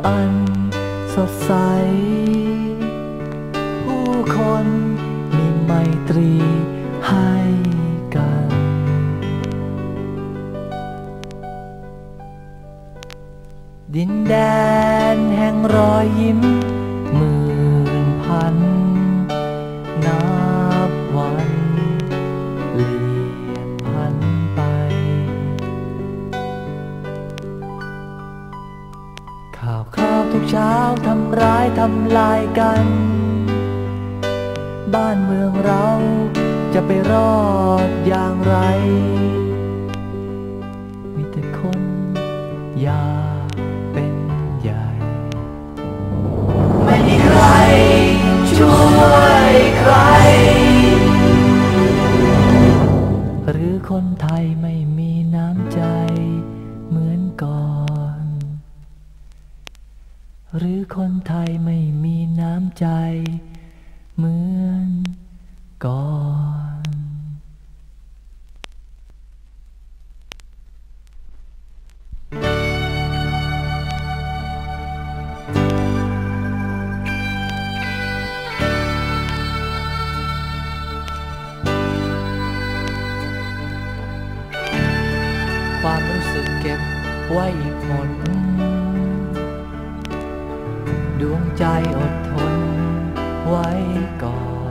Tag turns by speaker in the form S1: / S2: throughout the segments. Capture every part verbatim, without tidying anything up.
S1: อันสดใสผู้คนมีไมตรีให้กันดินแดนแห่งรอยยิ้มหมื่นพันนับวันเลียงพันไปข่าวคราวทุกเช้าทำร้ายทำลายกันบ้านเมืองเราจะไปรอดอย่างไรมีแต่คนอยากเป็นใหญ่ไม่มีใครช่วยใครหรือคนไทยไม่มีน้ำใจเหมือนก่อนหรือคนไทยไม่มีน้ำใจเหมือนก่อนความรู้สึกเก็บไว้อีกหมดดวงใจอดทนไว้ก่อน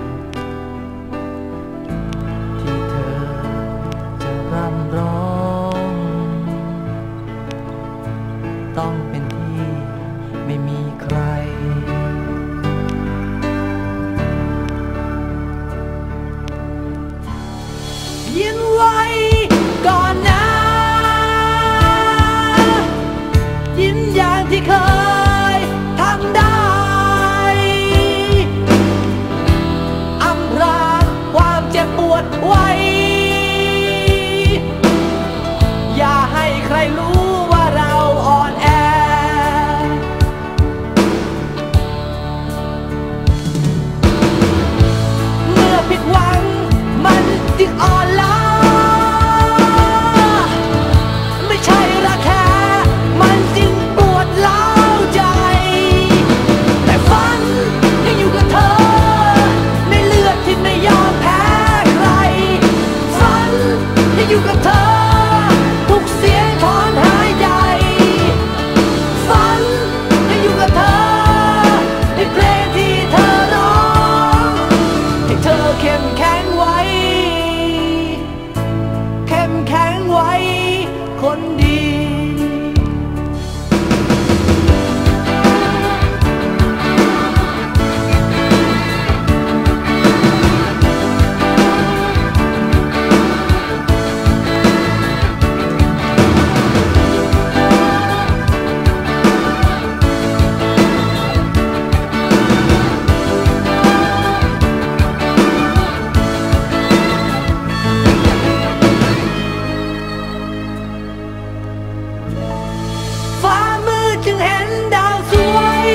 S1: ที่เธอจะร่ำร้องต้องเป็นที่ไม่มีใครยิ้มไว้ก่อนนะยิ้มอย่างที่เคยทำได้อำพรางความเจ็บปวดไว้อย่าให้ใครรู้ว่าเราอ่อนแอเมื่อผิดหวังมันจึงอ่อนล้าไม่ใช่รักแค่มันจึงปวดร้าวใจแต่ฝันยังอยู่กับเธอในเลือดที่ไม่ยอมแพ้ใครฝันยังอยู่กับเธอทุกเสียงถอนหายใจฝันยังอยู่กับเธอในเพลงที่เธอร้องให้เธอเข้มแข็งไว้เข้มแข็งไว้คนดีฟ้ามืดจึงเห็นดาวสวย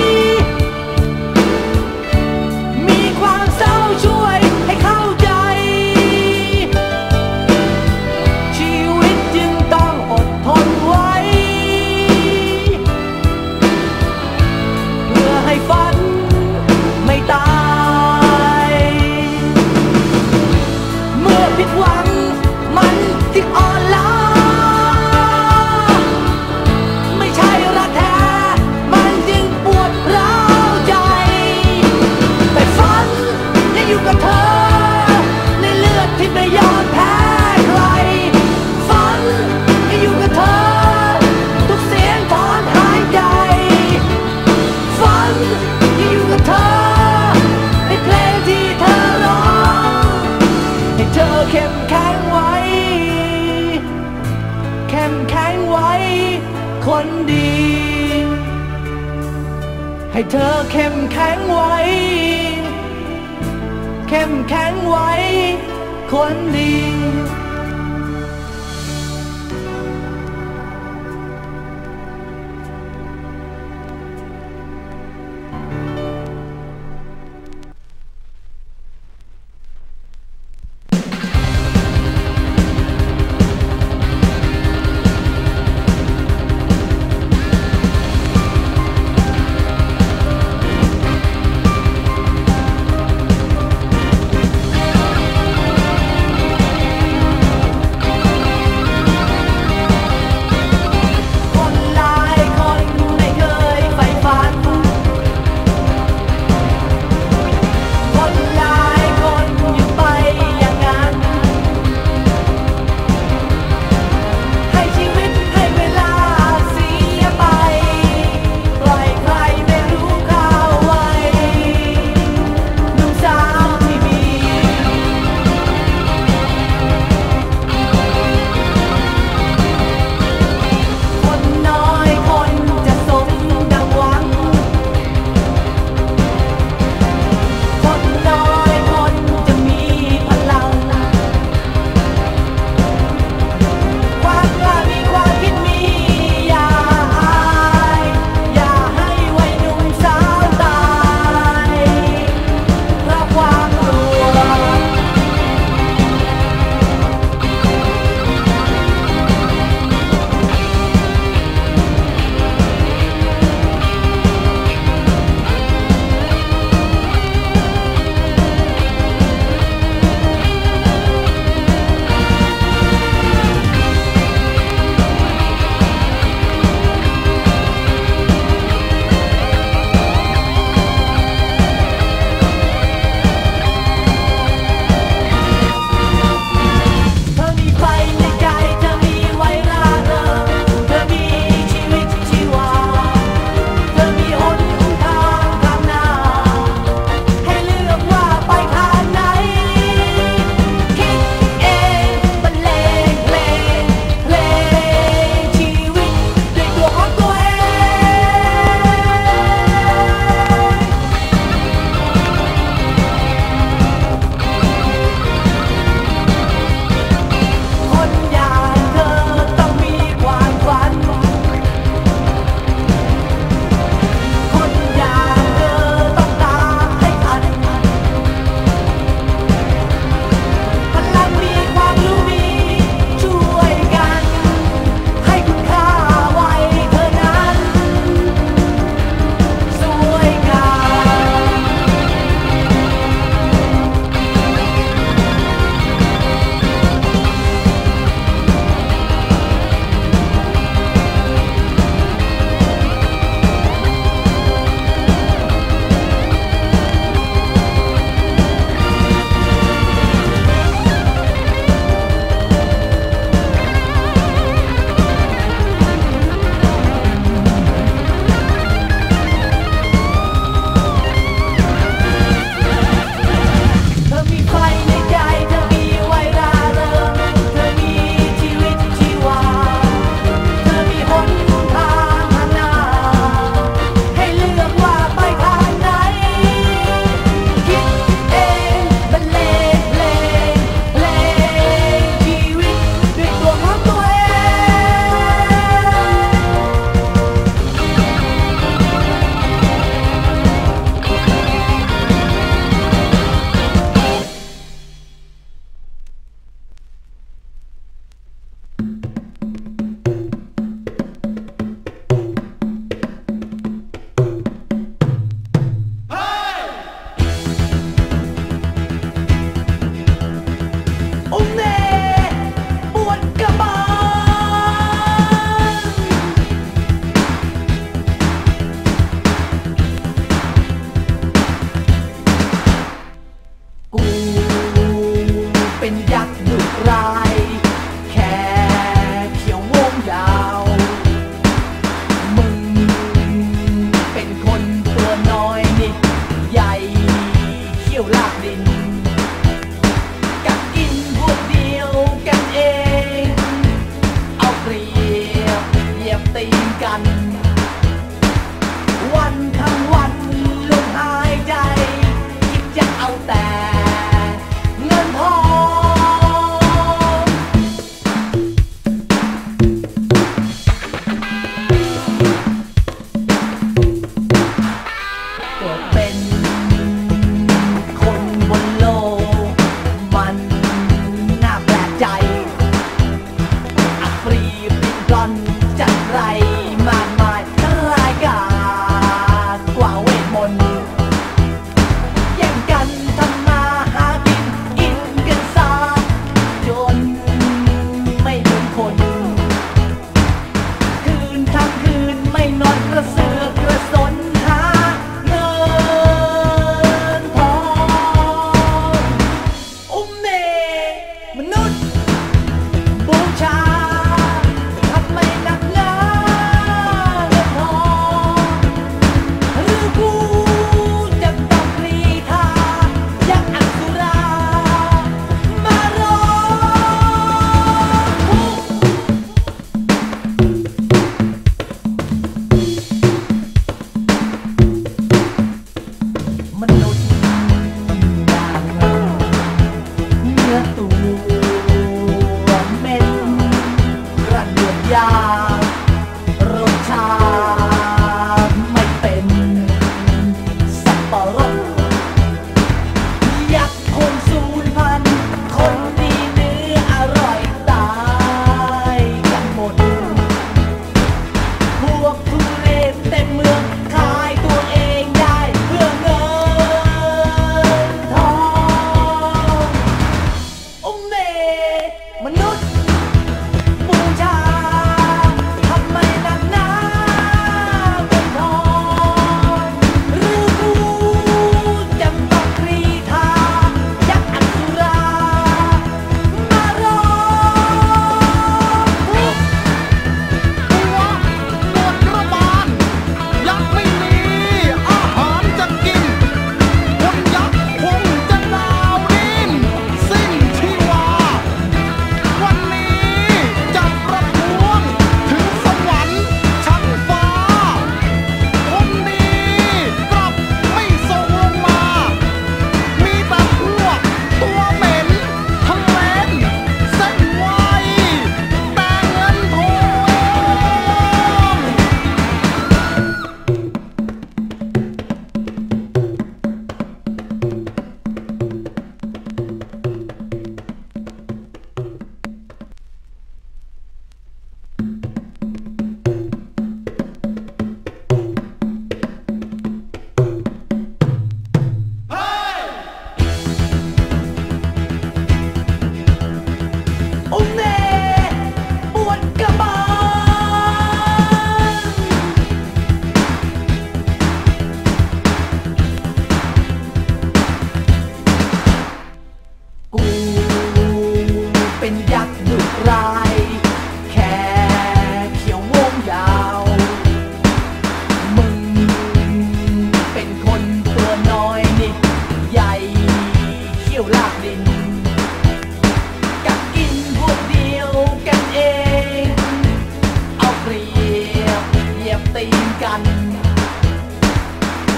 S1: มีความเศร้าช่วยให้เข้าใจชีวิตจึงต้องอดทนไว้เพื่อให้ฝันไม่ตายเมื่อผิดหวังมันจึงอ่อนล้าไม่ใช่รักแท้มันจึงปวดร้าวใจแต่ฝันยังอยู่กับเธอในเลือดที่ไม่ยอมแพ้ใครฝันยังอยู่กับเธอทุกเสียงถอนหายใจฝันยังอยู่กับเธอในเพลงที่เธอร้องให้เธอเข้มแข็งไว้เข้มแข็งไว้คนดีให้เธอเข้มแข็งไว้เข้มแข็งไว้คนดี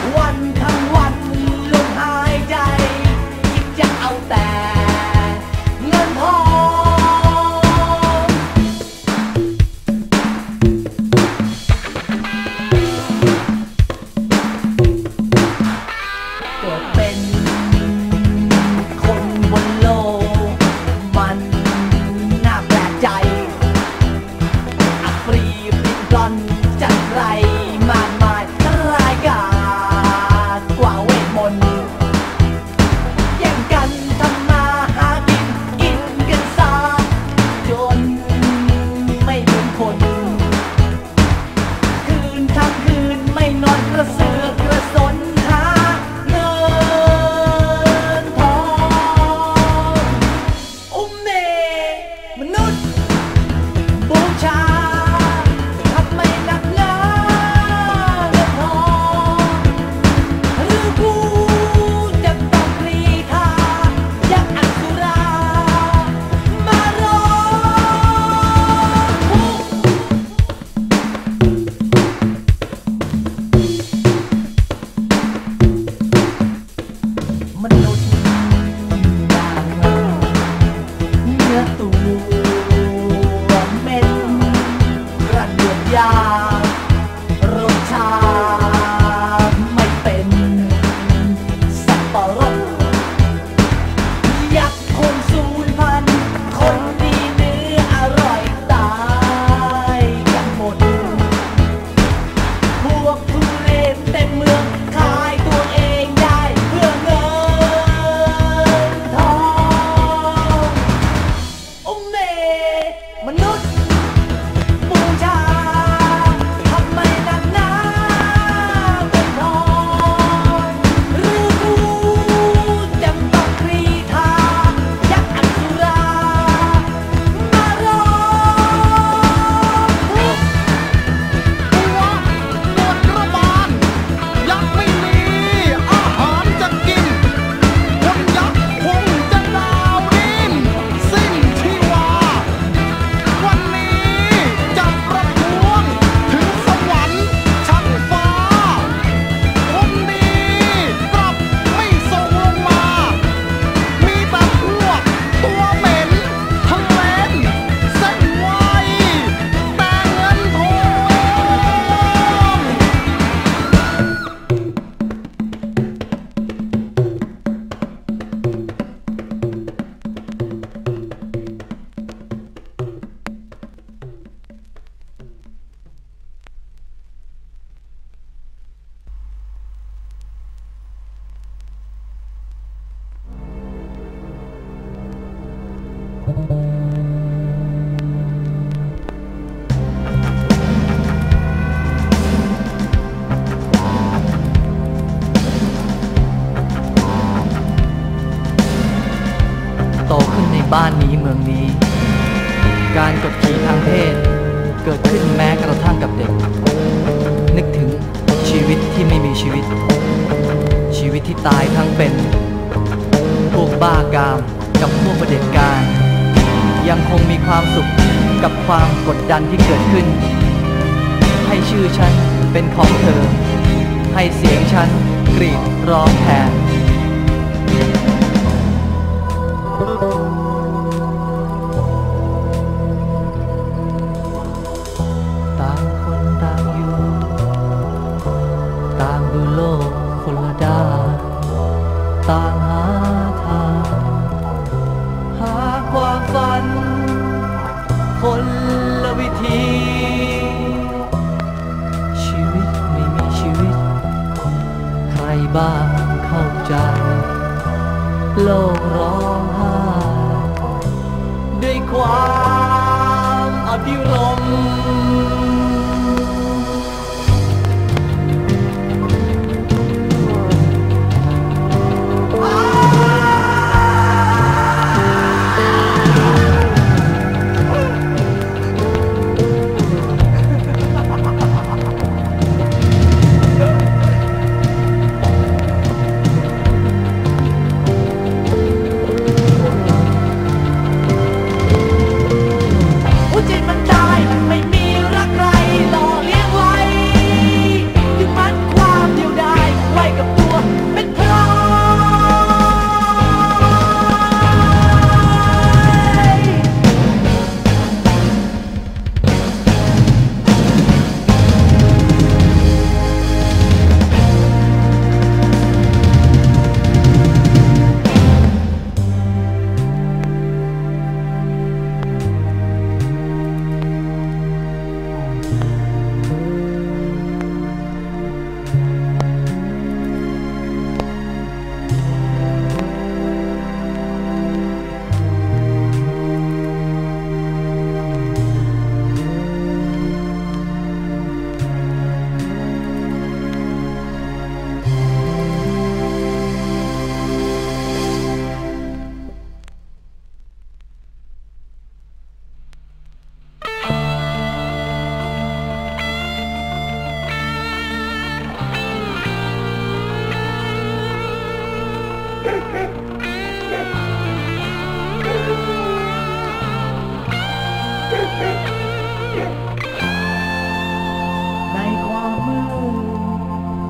S1: วันทั้งวันลมหายใจคิดจะเอาแต่เงินทองเกิดเป็นคนบนโลกมันน่าแปลกใจอัปรีปิดกลอนจัดไรมากมายทั้งรายการกว่าเวทมนต์แย่งกันทำมาหากินกินกันซะจนไม่เหมือนคนคืนทั้งคืนไม่นอนกระเสือกกระสนหาเงินทองอุ้มเนมนุษย์บูชาทำไมหนักหนาเงินทองหรือกูจะต้องกรีธายักอักษุรามารอมนุษย์เนื้อตัวเหม็นกระเดือกยารสชาติไม่เป็นสับปะรดยักษ์คงสูญพันธุ์คนดีเนื้ออร่อยตายกันหมดพวกทุเรศเต็มเมืองขายตัวเองได้เพื่อเงินทองอุ้มเนมนุษย์บูชาทำไมหนักหนาเงินทองหรือกูจำต้องกรีธายักอักษุรามารอ
S2: หัวปวดกระบาลยักษ์ไม่มีอาหารจะกินคนยักษ์คงจะดาวดินสิ้นชีวาวันนี้จะประท้วงถึงสวรรค์ชั้นฟ้าคนดีกลับไม่ส่งลงมามีแต่พวกตัวเหม็นทะเลนเส้นไวแต่เงินทอง
S1: โตขึ้นในบ้านนี้เมืองนี้ การกดขี่ทางเพศเกิดขึ้นแม้กระทั่งกับเด็ก นึกถึงชีวิตที่ไม่มีชีวิต ชีวิตที่ตายทั้งเป็น พวกบ้ากามกับพวกประเผด็จการ ยังคงมีความสุขกับความกดดันที่เกิดขึ้น ให้ชื่อฉันเป็นของเธอ ให้เสียงฉันกรีดร้องแทน ต่างคนต่างอยู่ ต่างดูโลกคนละด้านต่างหาทางหาความฝันคนละวิธี ชีวิตไม่มีชีวิต ใครบ้างเข้าใจ โลกร้องไห้ด้วยความอภิรมย์หัวใจมันได้มันไม่มีรัก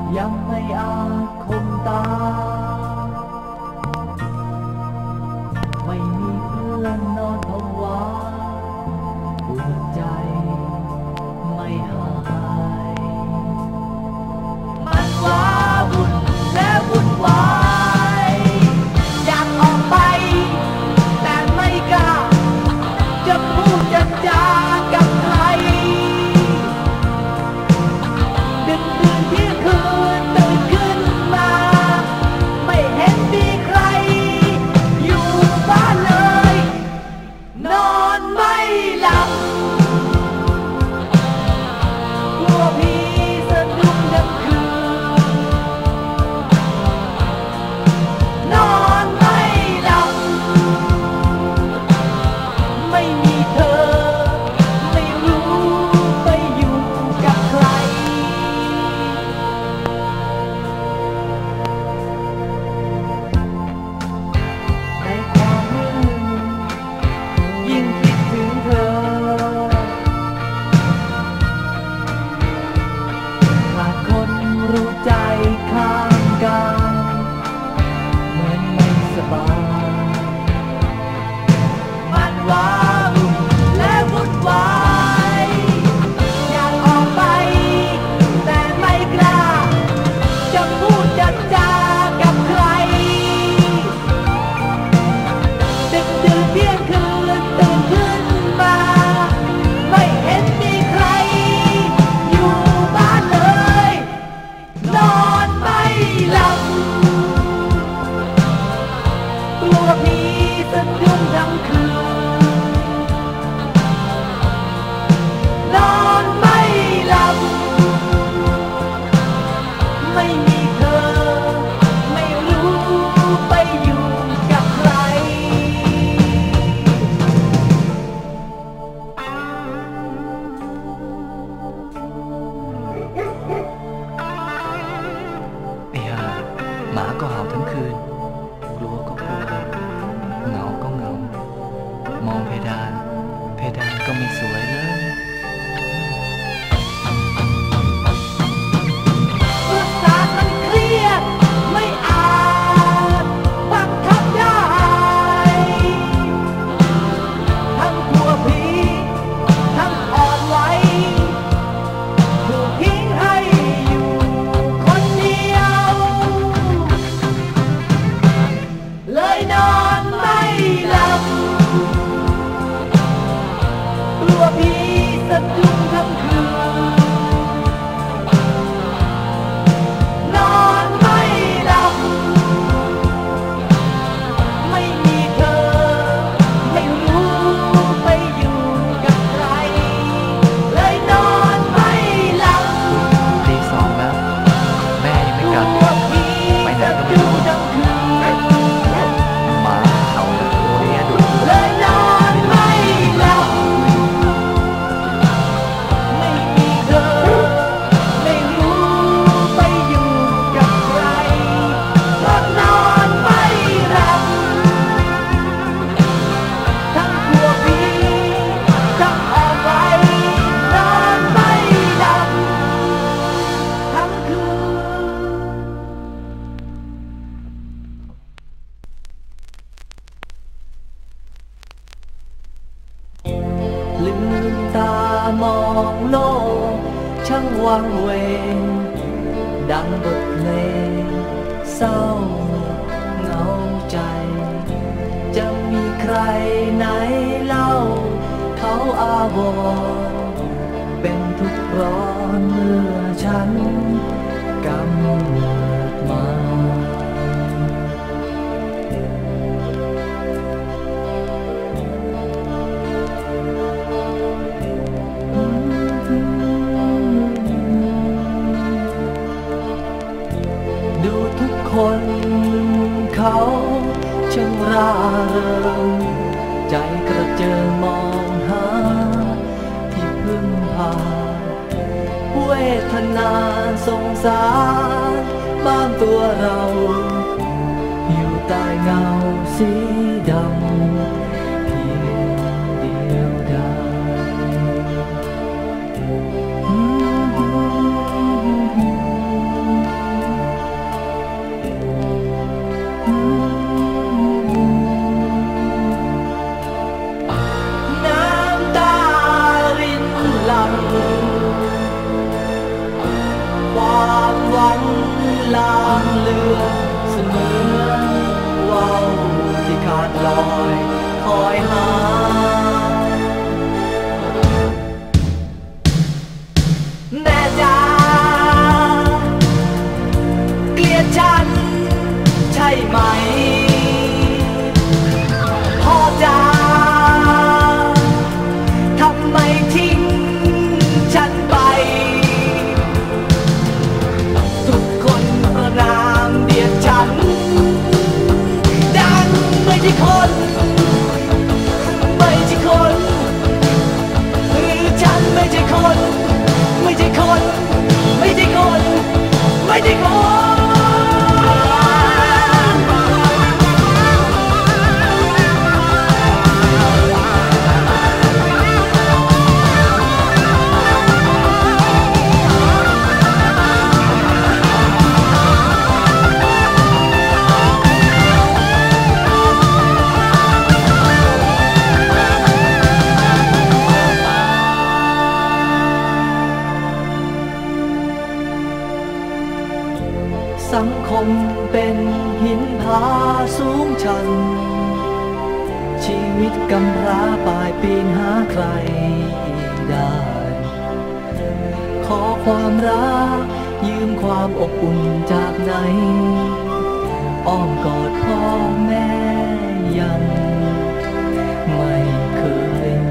S1: ยังไม่อาจคมตาไม่มีเพื่อนนอนภาวะปวดใจไม่หายมันว้าวุ่นและวุ่นวายอยากออกไปแต่ไม่กล้าจะพูดจะจากับใครดึกดื่นเที่ยงคืนตื่นขึ้นมาไม่เห็นมีใครอยู่บ้านเลยนอนไม่หลับกลัวผีสะดุ้งทั้งคืนนอนไม่หลับไม่มีเธอไม่รู้ไปอยู่กับใครในความมืดยิ่งคิดถึงเธอขาดคนรู้ใจข้างกายเหมือนไม่สบายมันว้าวุ่นและวุ่นวายอยากออกไปแต่ไม่กล้าจะพูดจะจากับใครดึกดื่นเที่ยงคืนตื่นขึ้นมาไม่เห็นมีใครอยู่บ้านเลยนอนไม่หลับกลัวผีสะดุ้งทั้งคืนนอนไม่หลับไม่มีเธอไม่รู้ไปอยู่กับใคร
S3: ไอ้ห่าหมาก็เห่าทั้งคืนกลัวก็กลัวเหงาก็เหงามองเพดานเพดานก็ไม่สวยเลย
S1: ประสาทมันเครียดไม่อาจบังคับได้ทั้งกลัวผีทั้งอ่อนไหวถูกทิ้งให้อยู่คนเดียวเลยนอนไม่หลับกลัวผีสะดุ้งทั้งคืนนอนไม่หลับไม่มีเธอไม่รู้ไปอยู่กับใครเลยนอนไม่หลับ
S3: ตีสองแล้ว แม่ยังไม่กลับ
S1: กลัวผี
S3: ไปไหน
S1: สะ
S3: ก็ไม่
S1: ดุ้ง
S3: รู้
S1: ทั้งคืน
S3: หมาเห่าแล้วโอ้ยดุ
S1: เลยนอนไม่หลับไม่มีเธอไม่รู้ไปอยู่กับใครก็นอนไม่หลับทั้งกลัวผีทั้งอ่อนไหวนอนไม่หลับทั้งคืน ลืมตามองโลกช่างวังเวงดังบทเพลงเศร้าเหงาใจ จะมีใครไหนเล่าเขาอาวรณ์เป็นทุกข์ร้อนเมื่อฉันกำเนิดมา ดูทุกคนเขาช่างร่าเริงใจกระเจิงมองหาที่พึ่งพาเวทนาสงสารบ้านตัวเราอยู่ใต้เงาสีดำเพียงเดียวดาย อืมสังคมเป็นหินผาสูงชันชีวิตกำพร้าปลายปีนหาใครได้ขอความรักยืมความอบอุ่นจากไหนอ้อมกอดพ่อแม่ยังไม่เคยมี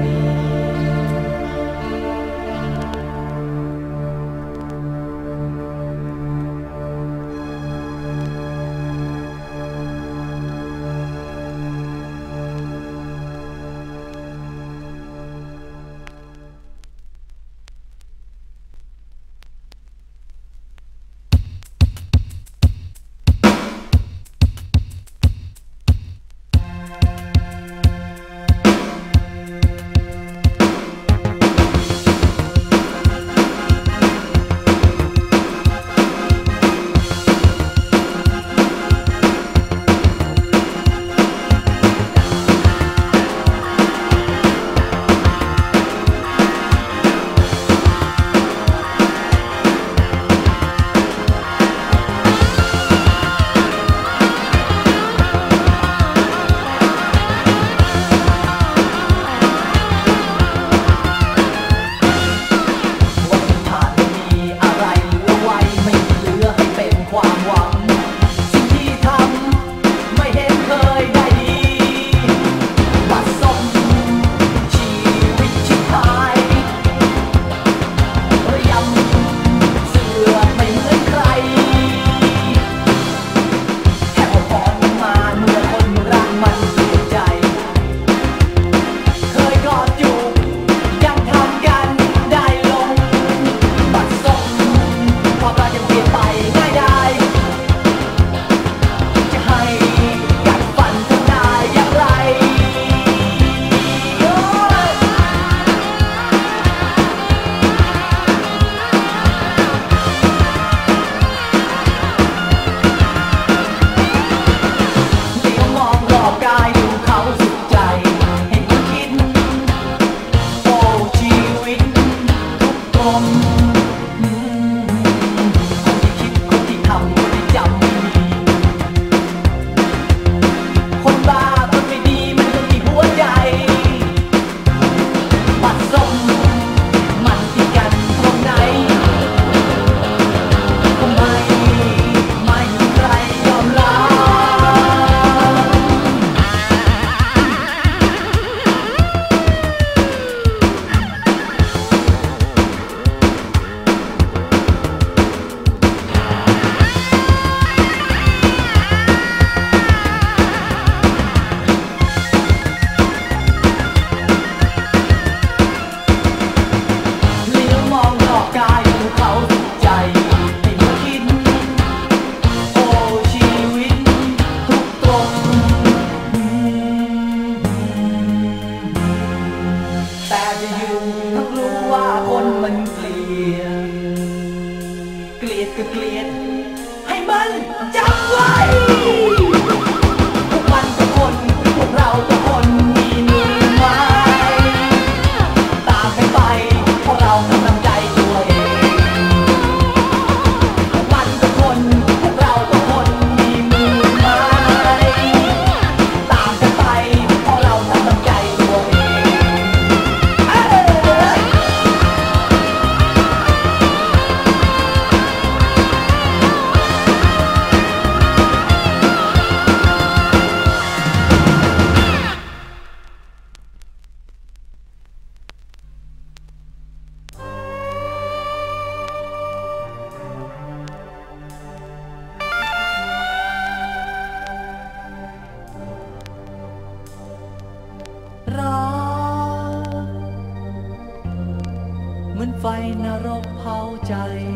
S1: เหมือนไฟนรกเผาใจ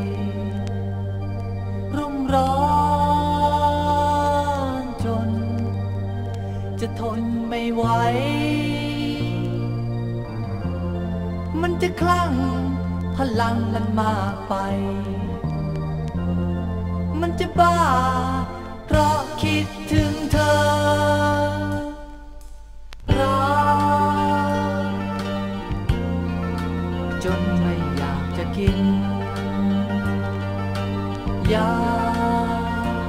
S1: รุ่มร้อนจนจะทนไม่ไหวมันจะคลั่งพลังมันมากไปมันจะบ้าเพราะคิดถึงเธอรักจนไม่อยากจะกินยา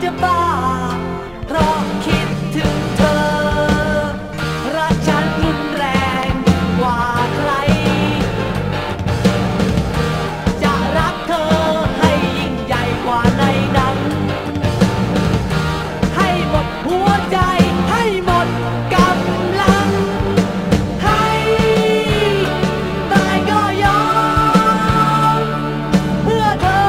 S1: จะบ้าเพราะคิดถึงเธอรักฉันรุนแรงกว่าใครจะรักเธอให้ยิ่งใหญ่กว่าในหนังให้หมดหัวใจให้หมดกำลังให้ตายก็ยอมเพื่อเธอ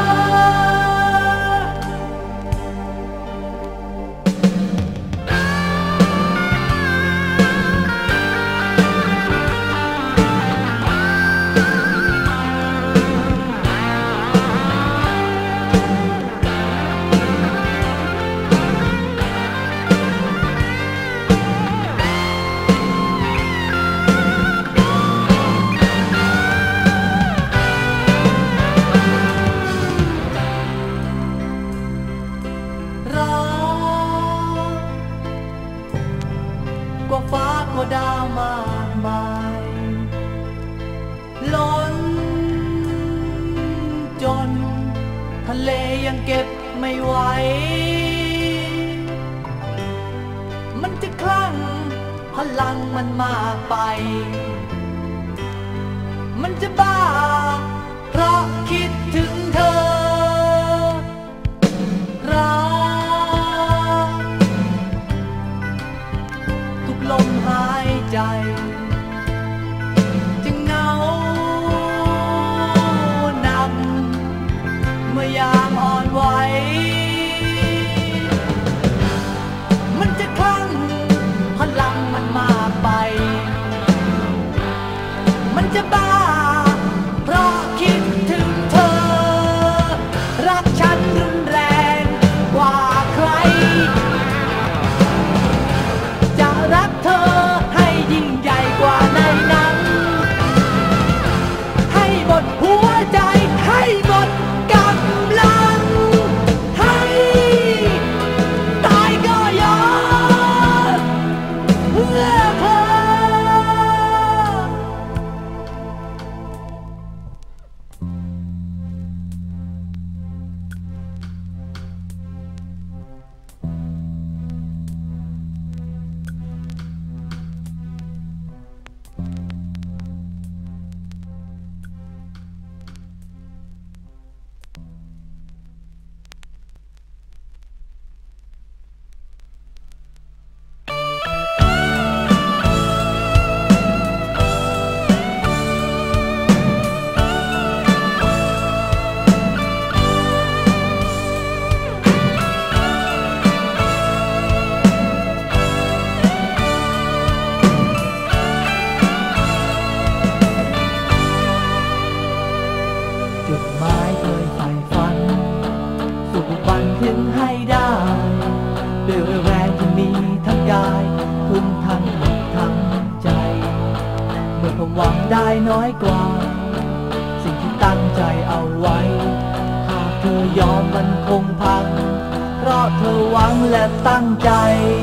S1: กว่าฟ้าก็ดาวมากมายล้นจนทะเลยังเก็บไม่ไหวมันจะคลั่งพลังมันมากไปมันจะบ้าเพราะคิดถึงเธอรักทุกลมหายใจจะเหงานำเมื่อยามอ่อนไหวมันจะคลั่งพลังมันมากไปมันจะบ้าเพราะคิดถึงเธอรักฉันรุนแรงกว่าใครจะรักเธอให้ยิ่งใหญ่กว่าในหนังให้หมดหัวใจให้หมดกำลังให้ตายก็ยอมเพื่อเธอ ความหวังได้น้อยกว่าสิ่งที่ตั้งใจเอาไว้หากเธอยอมมันคงพังเพราะเธอหวังและตั้งใจ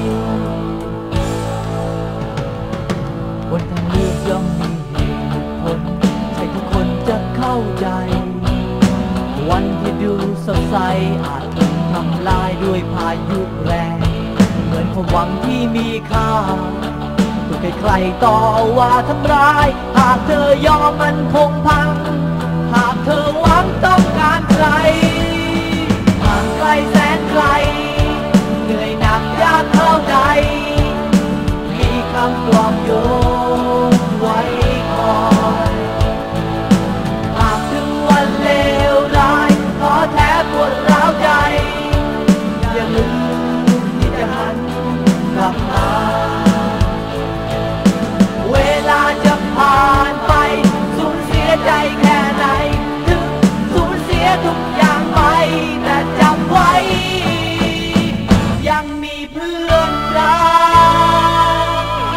S1: บนทางเลือกย่อมมีเหตุผลใช่ทุกคนจะเข้าใจวันที่ดูสดใสอาจถูกทำลายด้วยพายุแรงเหมือนความหวังที่มีค่าถูกใครๆต่อว่าทำร้ายหากเธอยอมมันคงพังหากเธอหวังต้องการใครห่างไกลแสนไกลเหนื่อยหนักยากเท่าใดมีคำปลอบโยนไว้คอยหากถึงวันเลวร้ายท้อแท้ปวดร้าวใจอย่าลืมที่จะหันกลับมาเวลาจะผ่านไปสูญเสียใจแค่ไหนถึงสูญเสียทุกอย่างไปแต่จำไว้ยังมีเพื่อนรัก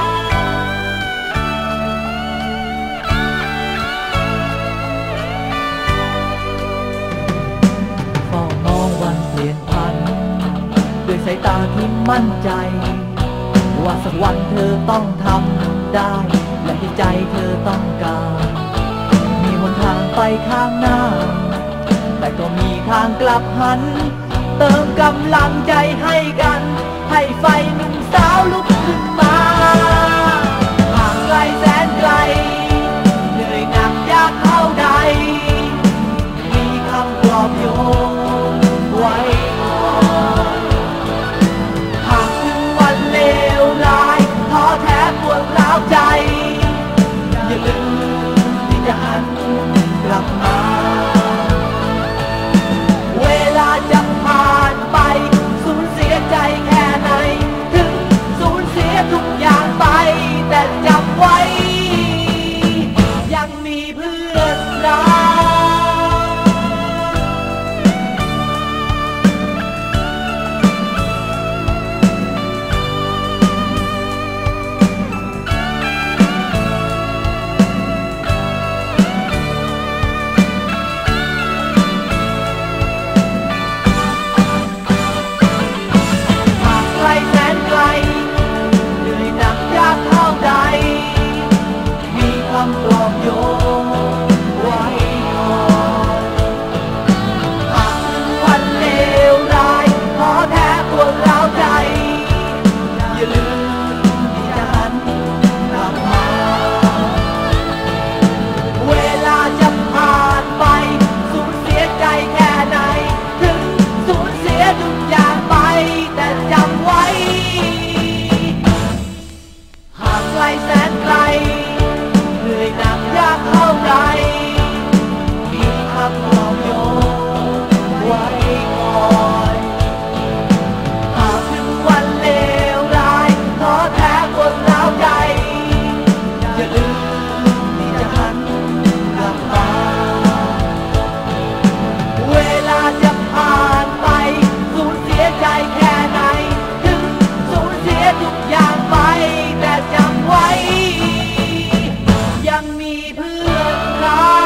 S1: เฝ้ามองวันเปลี่ยนพันด้วยสายตาที่มั่นใจว่าสักวันเธอต้องทำได้และที่ใจเธอต้องการมีหนทางไปข้างหน้าแต่ก็มีทางกลับหันเติมกำลังใจให้กันให้ไฟหนุ่มสาวลุกขึ้นมาห่างไกลแสนไกลเหนื่อยหนักยากเท่าใดมีคำปลอบโยนไว้ก่อนหากถึงวันเลวร้ายท้อแท้ปวดร้าวใจอย่าลืมที่จะหันกลับมาเวลาจะผ่านไปสูญเสียใจแค่ไหนถึงสูญเสียทุกอย่างไปแต่จำไว้ยังมีเพื่อนรักปลอบโยนไว้ก่อนหากถึงวันเลวร้ายท้อแท้ปวดร้าวใจอย่าลืมที่จะหันกลับมาเวลาจะผ่านไปสูญเสียใจแค่ไหนถึงสูญเสียทุกอย่างไปแต่จำไว้หากไกลแสนไกลเหนื่อยหนักยากเท่าใดมีคำปลอบโยนไว้ก่อนหากถึงวันเลวร้ายท้อแท้ปวดร้าวใจอย่าลืมที่จะหันกลับมาเวลาจะผ่านไปสูญเสียใจแค่ไหนถึงสูญเสียทุกอย่างไปแต่จำไว้ยังมีเพื่อนรัก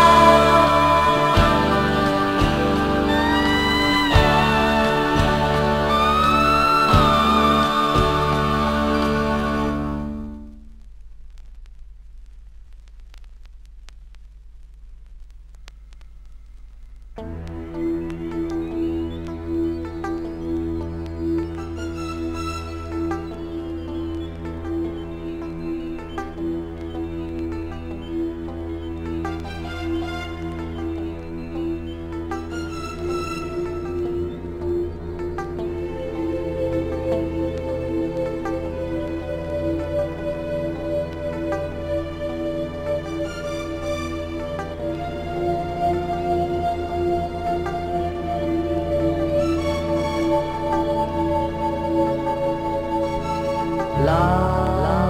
S1: ลาลา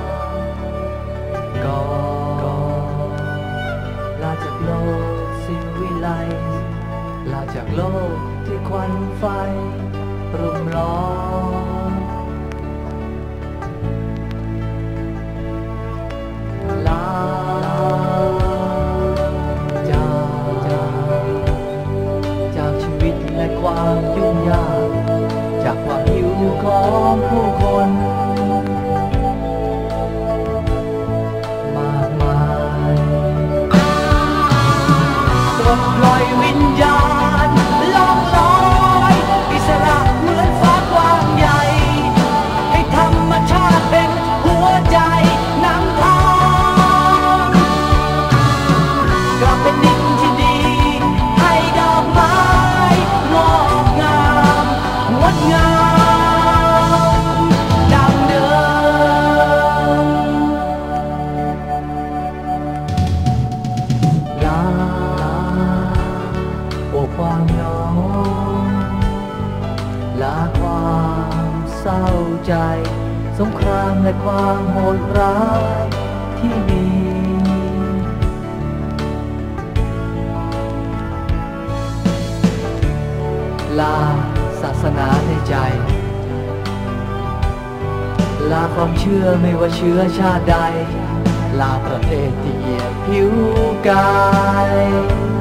S1: ก่อนลาจากโลกสิ้นวิไลลาจากโลกที่ควันไฟรุมล้อมลาจากจากชีวิตและความยุ่งยากจากความหิวของผู้คนปล่อยวิญญาณล่องลอยอิสระเหมือนฟ้ากว้างใหญ่ให้ธรรมชาติเป็นหัวใจนำทางกลับเป็นดินที่ดีให้ดอกไม้งอกงามงดงามดังเดิมลาความเหงาลาความเศร้าใจสงครามและความโหดร้ายที่มีลาศาสนาในใจลาความเชื่อไม่ว่าเชื้อชาติใดลาประเทศที่เหยียดผิวกาย